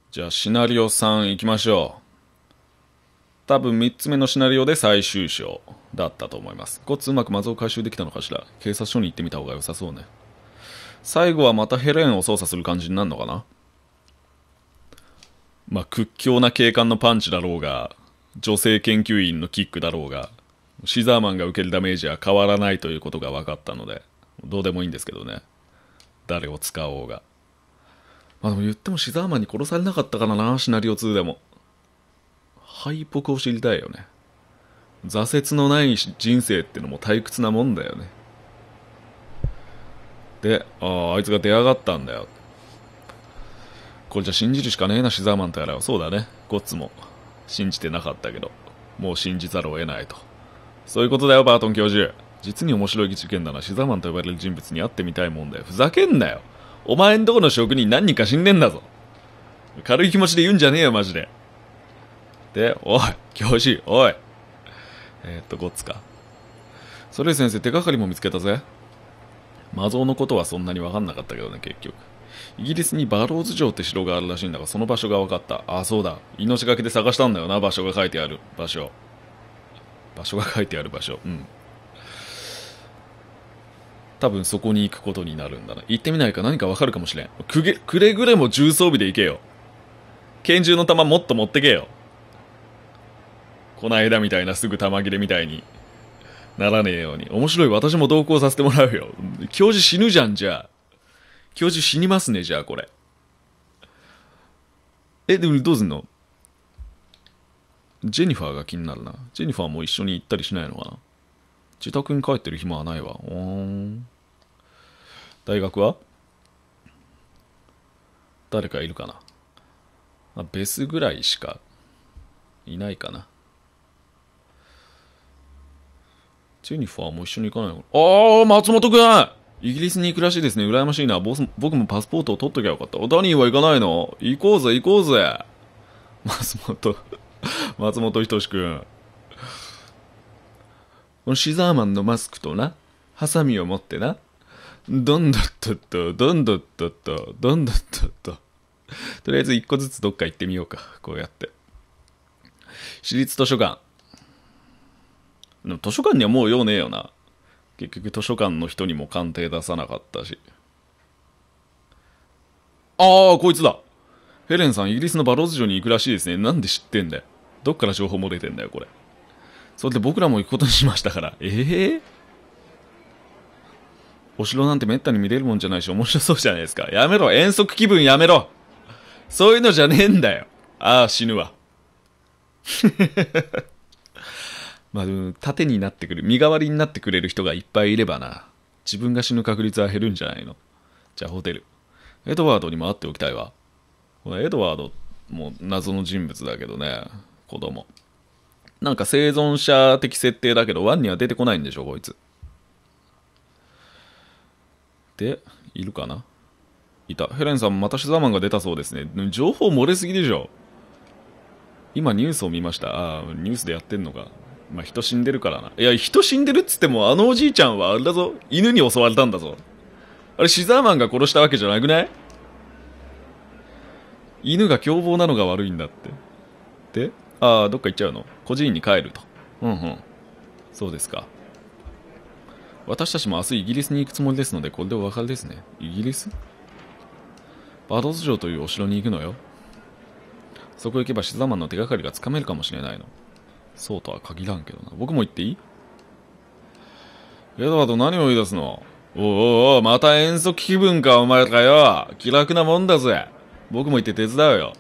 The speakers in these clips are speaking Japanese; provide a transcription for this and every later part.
じゃあシナリオ3行きましょう。多分3つ目のシナリオで最終章だったと思います。こっちうまく謎を回収できたのかしら。警察署に行ってみた方が良さそうね。最後はまたヘレンを操作する感じになるのかな。まあ屈強な警官のパンチだろうが、女性研究員のキックだろうが、シザーマンが受けるダメージは変わらないということが分かったので、どうでもいいんですけどね。誰を使おうが。まあでも言ってもシザーマンに殺されなかったからな、シナリオ2でも。敗北を知りたいよね。挫折のない人生ってのも退屈なもんだよね。で、あいつが出やがったんだよ。これじゃ信じるしかねえな、シザーマンとやらは。そうだね。ゴッツも信じてなかったけど、もう信じざるを得ないと。そういうことだよ、バートン教授。実に面白い事件だな。シザーマンと呼ばれる人物に会ってみたいもんだよ。ふざけんなよ。お前んとこの職人何人か死んでんだぞ。軽い気持ちで言うんじゃねえよ、マジで。で、おい、教授、おい。ゴッツか。ソレイ先生、手がかりも見つけたぜ。魔像のことはそんなに分かんなかったけどね、結局。イギリスにバローズ城って城があるらしいんだが、その場所が分かった。ああ、そうだ。命がけで探したんだよな、場所が書いてある場所。場所が書いてある場所。うん。多分そこに行くことになるんだな。行ってみないか何か分かるかもしれん。くれぐれも重装備で行けよ。拳銃の弾もっと持ってけよ。この間みたいなすぐ弾切れみたいにならねえように。面白い、私も同行させてもらうよ。教授死ぬじゃん、じゃあ。教授死にますね、じゃあこれ。でもどうすんの？ジェニファーが気になるな。ジェニファーも一緒に行ったりしないのかな。自宅に帰ってる暇はないわ。大学は誰かいるかな。ベスぐらいしかいないかな。ジェニファーも一緒に行かないのかな。松本くん、イギリスに行くらしいですね。羨ましいな。僕もパスポートを取っときゃよかった。ダニーは行かないの？行こうぜ、行こうぜ。松本人志くん。このシザーマンのマスクとな、ハサミを持ってな、どんどっとっと、どんどっとっと、どんどっとっと。とりあえず一個ずつどっか行ってみようか。こうやって。私立図書館。でも図書館にはもう用ねえよな。結局図書館の人にも鑑定出さなかったし。こいつだ。ヘレンさん、イギリスのバローズ城に行くらしいですね。なんで知ってんだよ。どっから情報漏れてんだよ、これ。それで僕らも行くことにしましたから。お城なんてめったに見れるもんじゃないし面白そうじゃないですか。やめろ、遠足気分やめろ。そういうのじゃねえんだよ。死ぬわ。まあ、盾になってくる、身代わりになってくれる人がいっぱいいればな。自分が死ぬ確率は減るんじゃないの。じゃあホテル。エドワードにも会っておきたいわ。このエドワードも謎の人物だけどね。子供。なんか生存者的設定だけど、ワンには出てこないんでしょ、こいつ。で、いるかな。いた。ヘレンさん、またシザーマンが出たそうですね。情報漏れすぎでしょ。今ニュースを見ました。ニュースでやってんのか。まあ、人死んでるからな。いや、人死んでるっつっても、あのおじいちゃんはあれだぞ。犬に襲われたんだぞ。あれ、シザーマンが殺したわけじゃなくない？犬が凶暴なのが悪いんだって。で、どっか行っちゃうの？孤児院に帰ると。うんうん。そうですか。私たちも明日イギリスに行くつもりですので、これでお別れですね。イギリス？バローズ城というお城に行くのよ。そこ行けばシザーマンの手がかりがつかめるかもしれないの。そうとは限らんけどな。僕も行っていい？エドワード、何を言い出すの？おう、また遠足気分かお前かよ。気楽なもんだぜ。僕も行って手伝うよ。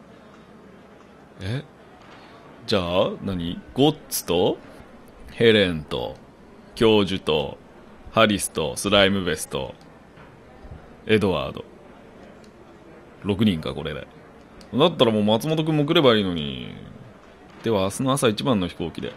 じゃあゴッツとヘレンと教授とハリスとスライムベスとエドワード、6人かこれで。だったらもう松本くんも来ればいいのに。では明日の朝一番の飛行機で。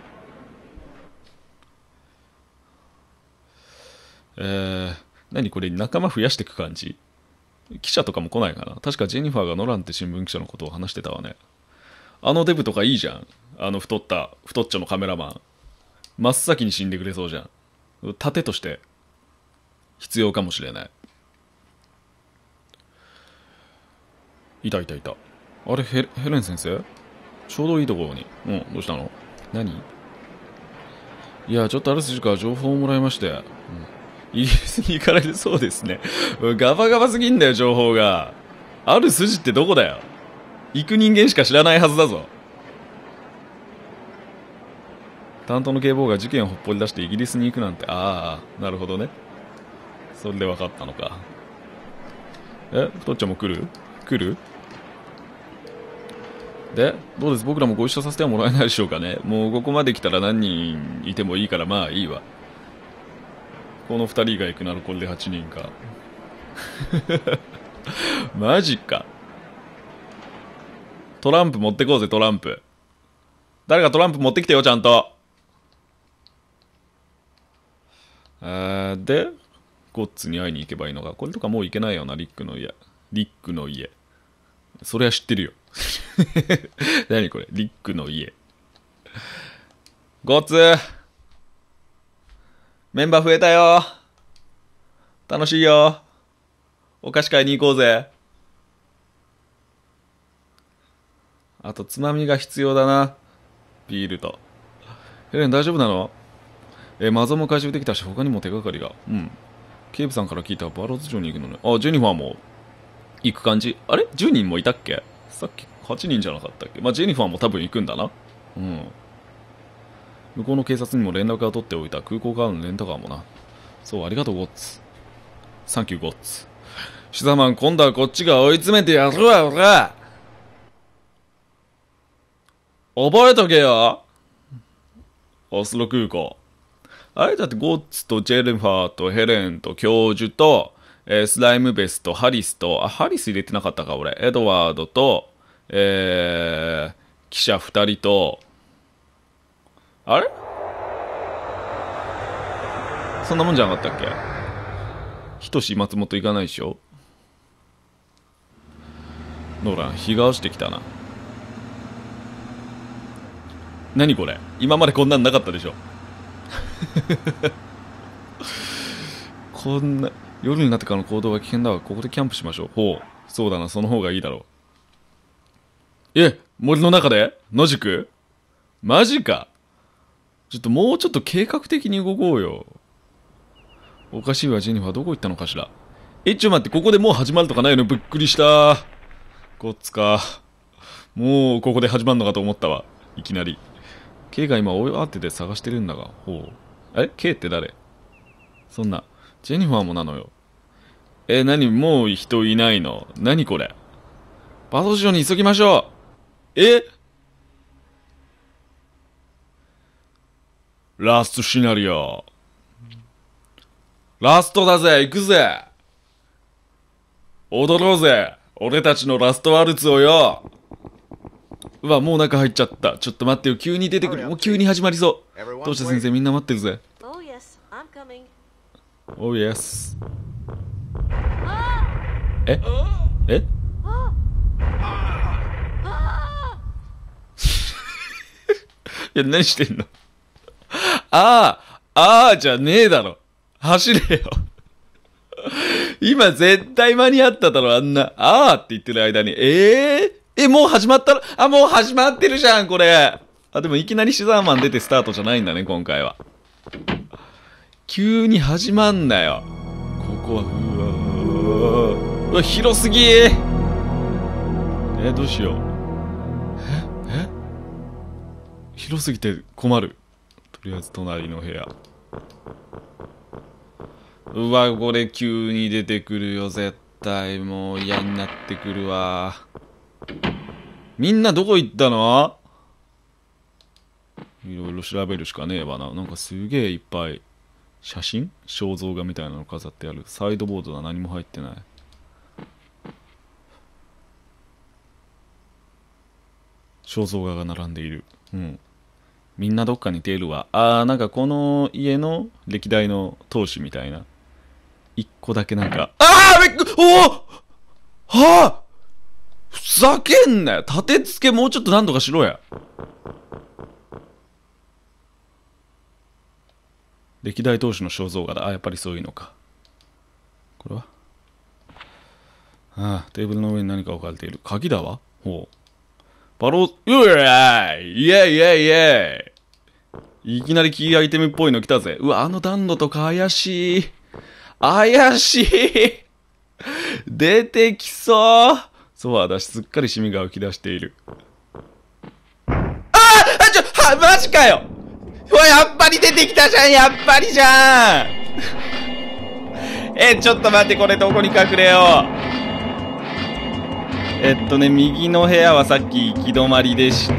何これ、仲間増やしていく感じ？記者とかも来ないかな。確かジェニファーがノランって新聞記者のことを話してたわね。あのデブとかいいじゃん。太っちょのカメラマン。真っ先に死んでくれそうじゃん。盾として必要かもしれない。いた。 あれ、ヘレン先生、ちょうどいいところに。うん、どうしたの？何？いや、ちょっとある筋から情報をもらいまして。イギリスに行かれるそうですね。ガバガバすぎんだよ、情報が。ある筋ってどこだよ。行く人間しか知らないはずだぞ。担当の警棒が事件をほっぽり出してイギリスに行くなんて。ああ、なるほどね。それで分かったのか。太っちゃんも来る？で、どうです？僕らもご一緒させてはもらえないでしょうかね。もうここまで来たら何人いてもいいから、まあいいわ。この2人が行くならこれで8人か。マジか。トランプ持ってこうぜ、トランプ。誰かトランプ持ってきてよ、ちゃんと。で、ゴッツに会いに行けばいいのか。これとかもう行けないよな、リックの家。それは知ってるよ。何これ、リックの家。ゴッツメンバー増えたよ。楽しいよ。お菓子買いに行こうぜ。あとつまみが必要だな。ビールと。ヘレン大丈夫なの？マゾも回収できたし他にも手がかりが。うん。警部さんから聞いたバローズ城に行くのね。あ、ジェニファーも行く感じ？あれ ?10 人もいたっけ？さっき8人じゃなかったっけ？まあ、ジェニファーも多分行くんだな。うん。向こうの警察にも連絡が取っておいた。空港からのレンタカーもな。そう、ありがとう、ゴッツ。サンキュー、ゴッツ。シザマン、今度はこっちが追い詰めてやるわ、おら。覚えとけよ。オスロ空港。あれだってゴッツとジェニファーとヘレンと教授と、スライムベスとハリスと、ハリス入れてなかったか俺。エドワードと、記者2人と、あれそんなもんじゃなかったっけ？ひとし松本行かないでしょ。ノーラン、日が落ちてきたな。何これ？今までこんなんなかったでしょ。こんな、夜になってからの行動は危険だわ。ここでキャンプしましょう。ほう。そうだな、その方がいいだろう。森の中で野宿？マジか。ちょっともうちょっと計画的に動こうよ。おかしいわ、ジェニファーどこ行ったのかしら。ちょっと待って、ここでもう始まるとかないの？びっくりした。こっちか。もうここで始まるのかと思ったわ。いきなり。K が今大慌てで探してるんだが。ほう。K って誰？そんな。ジェニファーもなのよ。何もう人いないの？何これ？バトル場に急ぎましょう。ラストシナリオ。ラストだぜ、行くぜ。踊ろうぜ。俺たちのラストワルツをよ。うわ、もう中入っちゃった。ちょっと待ってよ、急に出てくる。もう急に始まりそう。どうした先生、みんな待ってるぜ。Oh yes。いや、何してんの？じゃねえだろ。走れよ。今絶対間に合っただろ、あんな。って言ってる間に。もう始まったの？もう始まってるじゃん、これ。でもいきなりシザーマン出てスタートじゃないんだね、今回は。急に始まんなよ。ここは、うわ、広すぎー。どうしよう。広すぎて困る。とりあえず隣の部屋。うわ、これ急に出てくるよ、絶対。もう嫌になってくるわ。みんなどこ行ったの？いろいろ調べるしかねえわな。なんかすげえいっぱい写真？肖像画みたいなの飾ってある。サイドボードは何も入ってない。肖像画が並んでいる。うん。みんなどっかに出るわ。なんかこの家の歴代の当主みたいな。一個だけなんか。ふざけんなよ。立て付けもうちょっと何とかしろや。歴代当主の肖像画だ。やっぱりそういうのか。これはああ、テーブルの上に何か置かれている。鍵だわ。ほう。バロー、うわーい、イェイイェイイェイ。いきなりキーアイテムっぽいの来たぜ。うわ、あの暖炉とか怪しい。怪しい。出てきそう。そう、私すっかりシミが浮き出している。マジかよ。うわ、やっぱり出てきたじゃん、やっぱりじゃん。ちょっと待って、これどこに隠れよう。右の部屋はさっき行き止まりでした。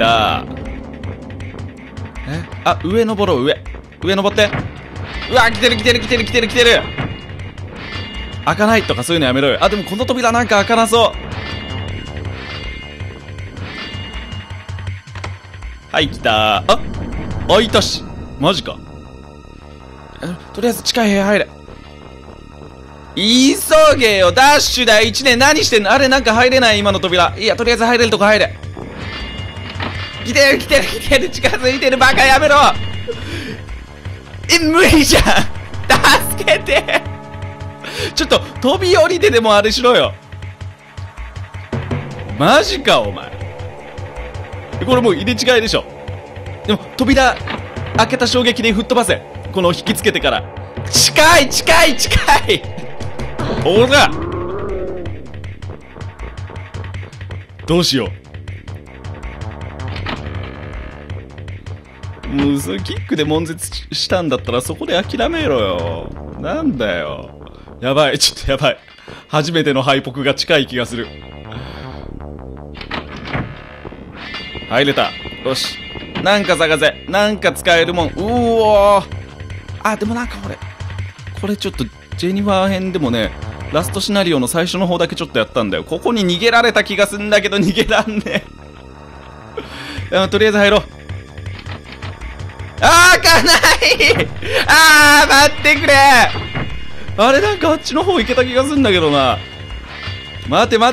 あ、上登ろう、上登って。うわ、来てる。開かないとかそういうのやめろよ。あ、でもこの扉なんか開かなそう。はい、来た。あ、開いたし。マジか。とりあえず近い部屋入れ。急げよ、ダッシュだ、1年何してんの。あれなんか入れない、今の扉。いや、とりあえず入れるとこ入れ。来てる、近づいてる、バカやめろ。無理じゃん。助けて。ちょっと、飛び降りてでもあれしろよ。マジか、お前。これもう入れ違いでしょ。でも、扉、開けた衝撃で吹っ飛ばせ。この引きつけてから。近い。ほら。どうしよう。もうそれキックで悶絶したんだったらそこで諦めろよ。なんだよ。やばい、ちょっとやばい。初めての敗北が近い気がする。入れた。よし。なんか探せ。なんか使えるもん。おー。あ、でもなんかこれちょっとジェニファー編でもね、ラストシナリオの最初の方だけちょっとやったんだよ。ここに逃げられた気がすんだけど逃げらんねえ。とりあえず入ろう。開かない。待ってくれ。あれなんかあっちの方行けた気がすんだけどな。待て。も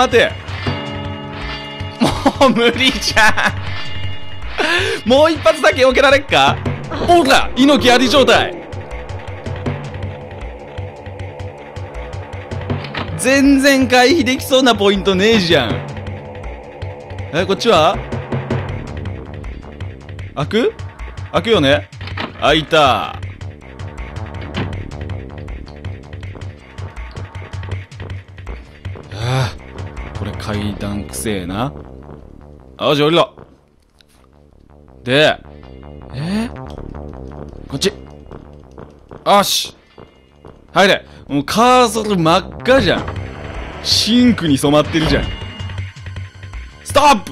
う無理じゃん。もう一発だけ避けられっか。ほら、猪木あり状態。全然回避できそうなポイントねえじゃん。こっちは開くよね。開いた。これ階段くせえな。じゃあ降りろ。で、こっち。よし。入れ。もうカーソル真っ赤じゃん。シンクに染まってるじゃん。ストップ。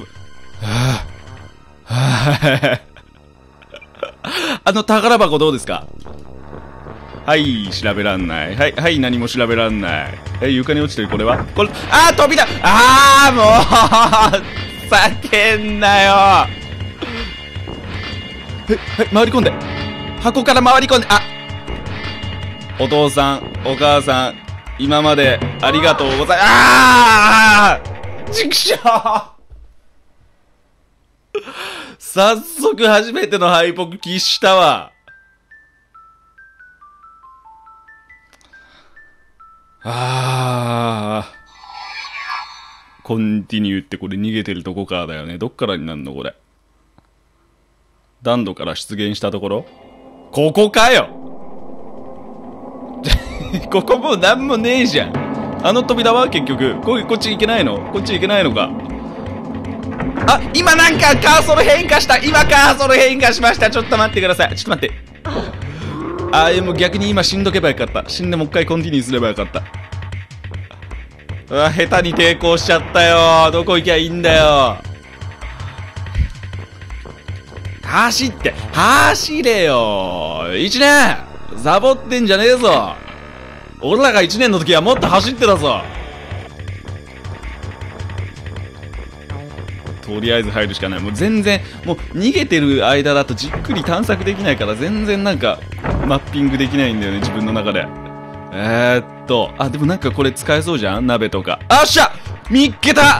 宝箱どうですか。はい、調べらんない。はい、何も調べらんない。床に落ちてるこれは扉。もう叫んなよ。回り込んで。箱から回り込んで。お父さん、お母さん、今までありがとうございます。ちくしょう。早速初めての敗北喫したわ。コンティニューってこれ逃げてるとこからだよね。どっからになるのこれ。暖炉から出現したところ。ここかよ。ここもうなんもねえじゃん。あの扉は結局こっち行けないの。こっち行けないのか。今なんかカーソル変化した。今カーソル変化しました。ちょっと待ってください。ちょっと待って。もう逆に今死んどけばよかった。死んでもう一回コンティニューすればよかった。下手に抵抗しちゃったよ。どこ行きゃいいんだよ。走れよ。1年サボってんじゃねえぞ。俺らが1年の時はもっと走ってたぞ。とりあえず入るしかない。もう全然、もう逃げてる間だとじっくり探索できないから全然なんかマッピングできないんだよね、自分の中で。でもなんかこれ使えそうじゃん、鍋とか。っしゃ見っけた。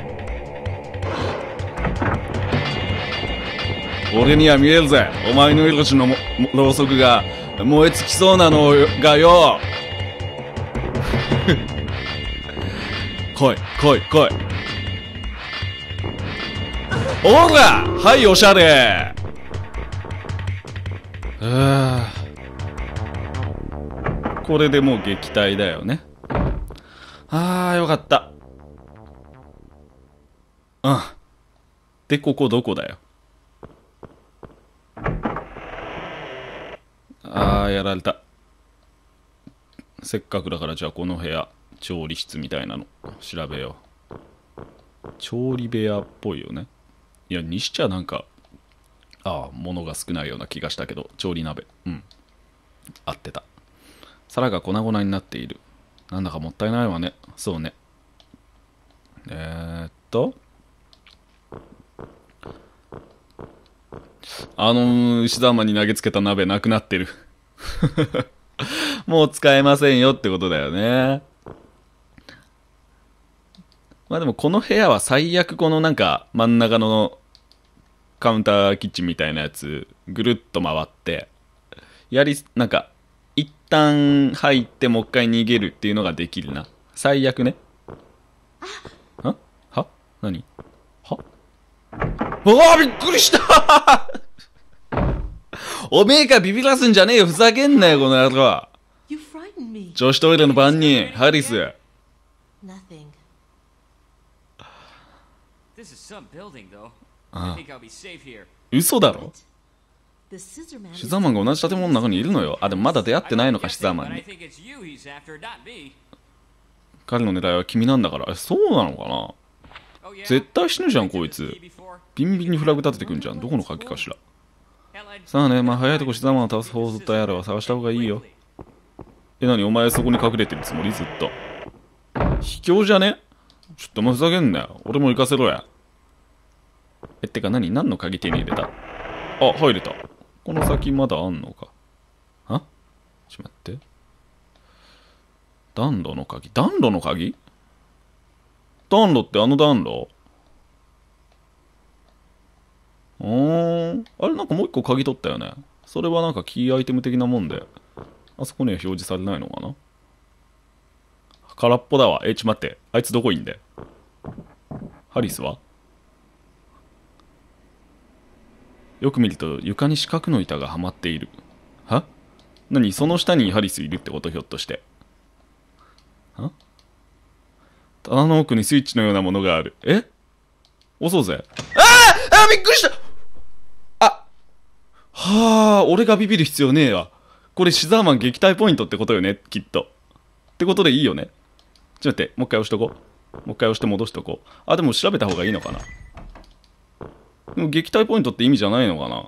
俺には見えるぜ。お前の命のろうそくが燃え尽きそうなのがよ。 来い来い来い。おら、はいおしゃれ。これでもう撃退だよね。あーよかった。うん。でここどこだよ。あーやられた。せっかくだからじゃあこの部屋調理室みたいなの調べよう。調理部屋っぽいよね。いやにしちゃなんか物が少ないような気がしたけど、調理鍋合ってた。皿が粉々になっている。なんだかもったいないわね。そうね。石玉に投げつけた鍋なくなってる。もう使えませんよってことだよね。まあでもこの部屋は最悪このなんか真ん中のカウンターキッチンみたいなやつぐるっと回ってなんか一旦入ってもう一回逃げるっていうのができるな。最悪ね。は何はうわびっくりしたおめえがビビらすんじゃねえよ。ふざけんなよこの野郎。女子トイレの番人ハリス。嘘だろ。シザーマンが同じ建物の中にいるのよ。でもまだ出会ってないのかシザーマンに。彼の狙いは君なんだから。そうなのかな。絶対死ぬじゃんこいつ。ビンビンにフラグ立ててくんじゃん。どこの鍵かしら。さあね、早いとこシザーマンを倒す方法とやらは探した方がいいよ。何お前そこに隠れてるつもりずっと。卑怯じゃね。ちょっともうふざけんなよ。俺も行かせろや。てか何の鍵手に入れた。入れた。この先まだあんのか。ちょっと待って。暖炉の鍵。暖炉の鍵。暖炉ってあの暖炉。あれなんかもう一個鍵取ったよね。それはなんかキーアイテム的なもんで、あそこには表示されないのかな。空っぽだわ。ちょっと待って。あいつどこいんだよ。ハリスはよく見ると床に四角の板がはまっている。何その下にハリスいるってこと。ひょっとして棚の奥にスイッチのようなものがある。押そうぜ。びっくりした。俺がビビる必要ねえわ。これシザーマン撃退ポイントってことよねきっと。ってことでいいよね。ちょっと待って、もう一回押しとこう。もう一回押して戻しとこう。でも調べた方がいいのかな。でも撃退ポイントって意味じゃないのか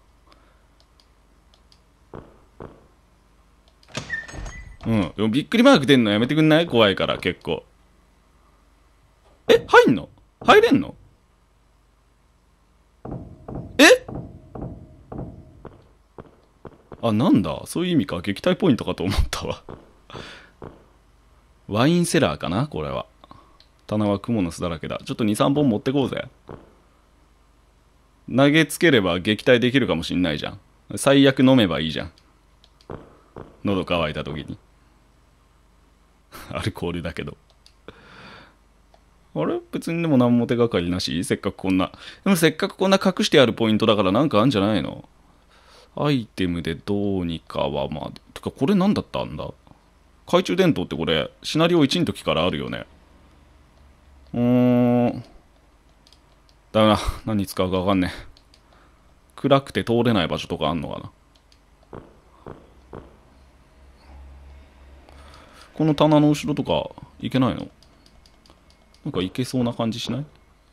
な。でもびっくりマーク出んのやめてくんない？怖いから結構。入んの？入れんの？なんだそういう意味か。撃退ポイントかと思ったわ。ワインセラーかなこれは。棚は蜘蛛の巣だらけだ。ちょっと 2,3 本持ってこうぜ。投げつければ撃退できるかもしんないじゃん。最悪飲めばいいじゃん。喉乾いた時に。アルコールだけど。別にでも何も手がかりなし。せっかくこんな隠してあるポイントだからなんかあんじゃないの。アイテムでどうにかはてかこれ何だったんだ。懐中電灯ってこれシナリオ1の時からあるよね。ダメだ。何に使うか分かんねえ。暗くて通れない場所とかあんのかな。この棚の後ろとか行けないの？なんか行けそうな感じしない？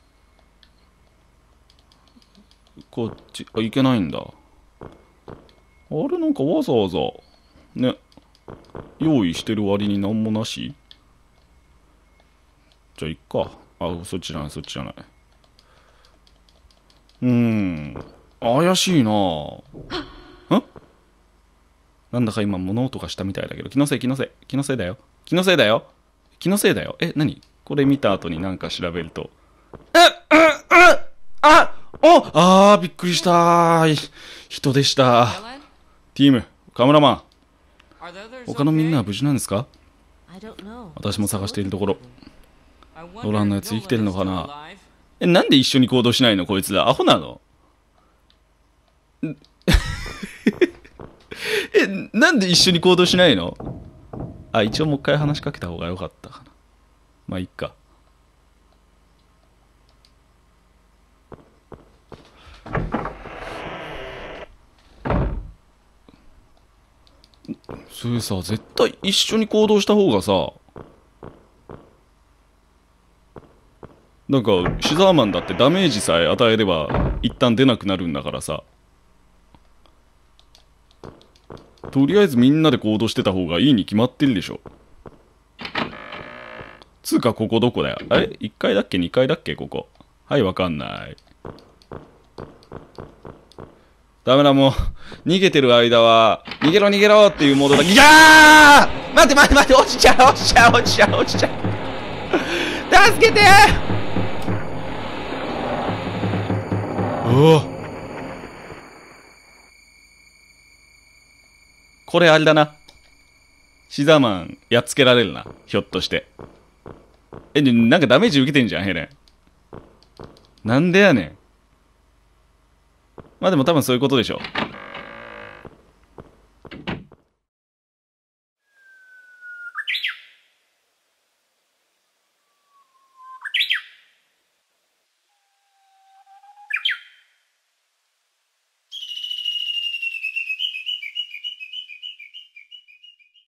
こっち行けないんだ。なんかわざわざね用意してる割になんもなし。じゃあ行っか。そっちじゃないそっちじゃない。怪しいな。なんだか今物音がしたみたいだけど。気のせいだよ。何これ見た後になんか調べるとびっくりしたー。人でした。ティームカメラマン、他のみんなは無事なんですか？私も探しているところ。 ロランのやつ生きてるのかな。なんで一緒に行動しないのこいつら。アホなのなんで一緒に行動しないの。あ、一応もう一回話しかけた方が良かったかな。まあいっか。それさ、絶対一緒に行動した方がさ、なんかシザーマンだってダメージさえ与えれば一旦出なくなるんだからさ、とりあえずみんなで行動してた方がいいに決まってるでしょ。つうかここどこだよ。あれ ?1 階だっけ 2 階だっけここ。はい、わかんない。ダメだ、もう逃げてる間は逃げろ逃げろっていうモードだ。いやー、待って待って待って、落ちちゃう落ちちゃう落ちちゃう落ちちゃう、助けてー。おお、これあれだな、シザーマンやっつけられるな、ひょっとして。なんかダメージ受けてんじゃんヘレン。なんでやねん。まあでも多分そういうことでしょ。